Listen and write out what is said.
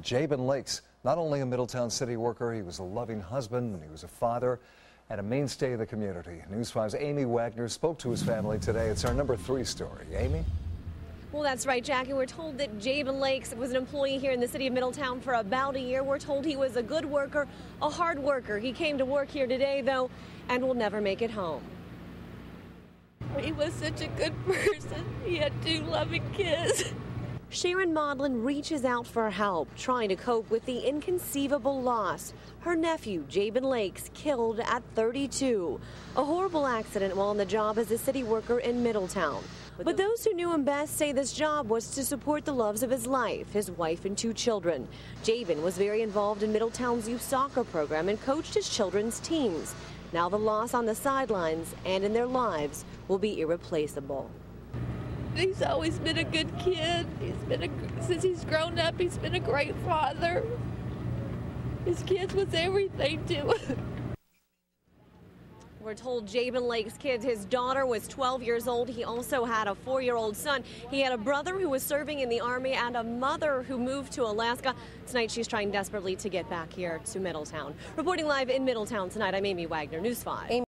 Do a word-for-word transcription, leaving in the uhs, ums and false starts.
Jabin Lakes, not only a Middletown city worker, he was a loving husband and he was a father and a mainstay of the community. News five's Amy Wagner spoke to his family today. It's our number three story. Amy? Well, that's right, Jackie. We're told that Jabin Lakes was an employee here in the city of Middletown for about a year. We're told he was a good worker, a hard worker. He came to work here today, though, and will never make it home. He was such a good person. He had two loving kids. Sharon Maudlin reaches out for help, trying to cope with the inconceivable loss. Her nephew, Jabin Lakes, killed at thirty-two. A horrible accident while on the job as a city worker in Middletown. But those who knew him best say this job was to support the loves of his life, his wife and two children. Jabin was very involved in Middletown's youth soccer program and coached his children's teams. Now the loss on the sidelines and in their lives will be irreplaceable. He's always been a good kid. He's been a, since he's grown up, he's been a great father. His kids was everything to him. We're told Jabin Lakes' kids, his daughter was twelve years old. He also had a four-year-old son. He had a brother who was serving in the Army and a mother who moved to Alaska. Tonight, she's trying desperately to get back here to Middletown. Reporting live in Middletown tonight, I'm Amy Wagner, News five.